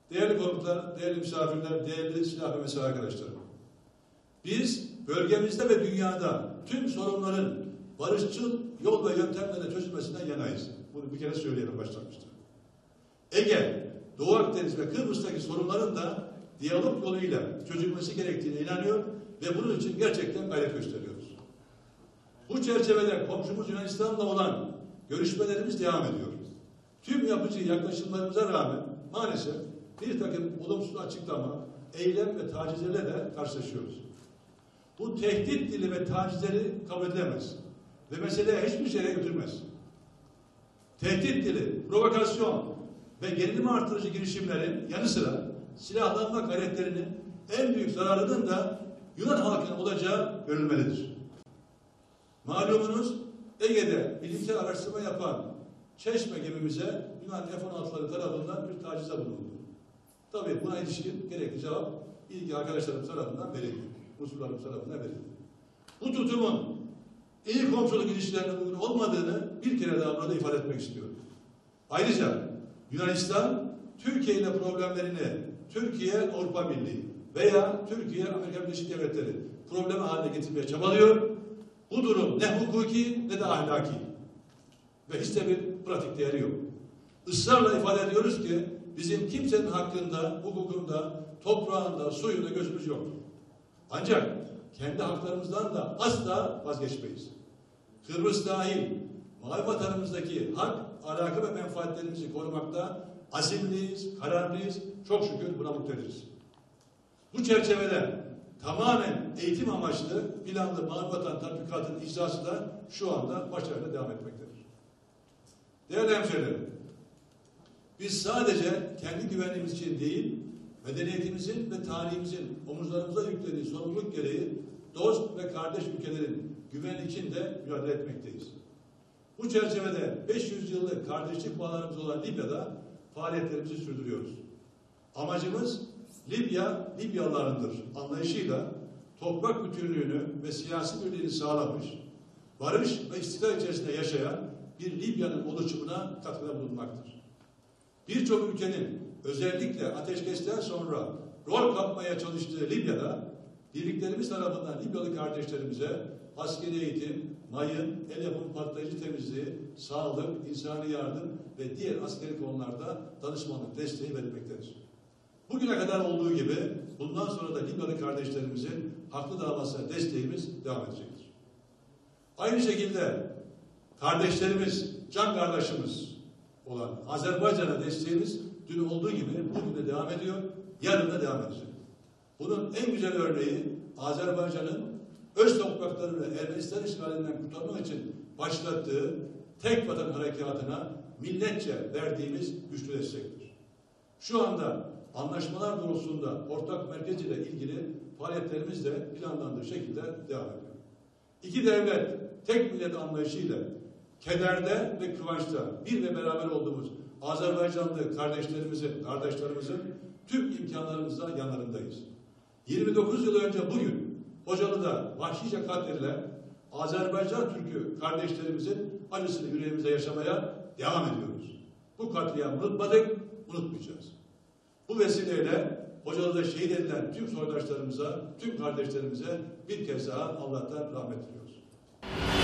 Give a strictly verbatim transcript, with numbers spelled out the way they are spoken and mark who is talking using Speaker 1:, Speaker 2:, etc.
Speaker 1: Değerli konuklar, değerli misafirler, değerli silah ve mesai arkadaşlarım. Biz bölgemizde ve dünyada tüm sorunların barışçıl yol ve yöntemlerle çözülmesinden yanayız. Bunu bir kere söyleyelim başlangıçta. Ege, Doğu Akdeniz ve Kıbrıs'taki sorunların da diyalog yoluyla çözülmesi gerektiğine inanıyor ve bunun için gerçekten gayret gösteriyoruz. Bu çerçevede komşumuz Yunanistan'la olan görüşmelerimiz devam ediyor. Tüm yapıcı yaklaşımlarımıza rağmen maalesef bir takım olumsuz açıklama, eylem ve tacizlerle de karşılaşıyoruz. Bu tehdit dili ve tacizleri kabul edilemez ve meseleye hiçbir şeye götürmez. Tehdit dili, provokasyon ve gerilim artırıcı girişimlerin yanı sıra silahlanma gayretlerinin en büyük zararının da Yunan halkının olacağı görülmelidir. Malumunuz Ege'de bilimsel araştırma yapan Çeşme gemimize Yunan F on altıları tarafından bir tacizde bulundu. Tabii buna ilişkin gerekli cevap ilgili arkadaşlarım tarafından verildi. Unsurlarım tarafından verildi. Bu tutumun iyi komşuluk ilişkilerine uygun olmadığını bir kere daha burada ifade etmek istiyorum. Ayrıca Yunanistan Türkiye ile problemlerini Türkiye Avrupa Birliği veya Türkiye Amerika Birleşik Devletleri problemi haline getirmeye çabalıyor. Bu durum ne hukuki ne de ahlaki ve hiç de bir pratik değeri yok. Israrla ifade ediyoruz ki bizim kimsenin hakkında, hukukunda, toprağında, suyunda gözümüz yoktur. Ancak kendi haklarımızdan da asla vazgeçmeyiz. Kıbrıs dahil mavi vatanımızdaki hak, alaka ve menfaatlerimizi korumakta azimliyiz, kararlıyız, çok şükür buna muktediriz. Bu çerçevede tamamen eğitim amaçlı planlı mavi vatan tatbikatının icrası da şu anda başarıyla devam etmektedir. Değerli hemşehrilerim, biz sadece kendi güvenliğimiz için değil, medeniyetimizin ve tarihimizin omuzlarımıza yüklediği sorumluluk gereği dost ve kardeş ülkelerin güvenliği için de mücadele etmekteyiz. Bu çerçevede beş yüz yıllık kardeşlik bağlarımız olan Libya'da faaliyetlerimizi sürdürüyoruz. Amacımız Libya, Libyalılarındır anlayışıyla toprak bütünlüğünü ve siyasi birliğini sağlamış, barış ve istikrar içerisinde yaşayan bir Libya'nın oluşumuna katkıda bulunmaktır. Birçok ülkenin özellikle ateşkesten sonra rol kapmaya çalıştığı Libya'da birliklerimiz tarafından Libyalı kardeşlerimize askeri eğitim, mayın, el yapımı patlayıcı temizliği, sağlık, insani yardım ve diğer askeri konularda danışmanlık desteği verilmektedir. Bugüne kadar olduğu gibi bundan sonra da Libyalı kardeşlerimizin haklı davasına desteğimiz devam edecektir. Aynı şekilde kardeşlerimiz, can kardeşimiz olan Azerbaycan'a desteğimiz dün olduğu gibi bugün de devam ediyor, yarın da devam edecek. Bunun en güzel örneği Azerbaycan'ın öz topraklarını Ermenistan işgalinden kurtarmak için başlattığı tek vatan harekatına milletçe verdiğimiz güçlü destektir. Şu anda anlaşmalar doğrultusunda ortak merkez ile ilgili faaliyetlerimiz de planlandığı şekilde devam ediyor. İki devlet, tek millet anlayışıyla kederde ve kıvançta bir ve beraber olduğumuz Azerbaycanlı kardeşlerimizin, kardeşlerimizin tüm imkanlarımızla yanlarındayız. yirmi dokuz yıl önce bugün Hocalı'da vahşice katledilen Azerbaycan Türk'ü kardeşlerimizin acısını yüreğimize yaşamaya devam ediyoruz. Bu katliamı unutmadık, unutmayacağız. Bu vesileyle Hocalı'da şehit edilen tüm soydaşlarımıza, tüm kardeşlerimize bir kez daha Allah'tan rahmet diliyoruz.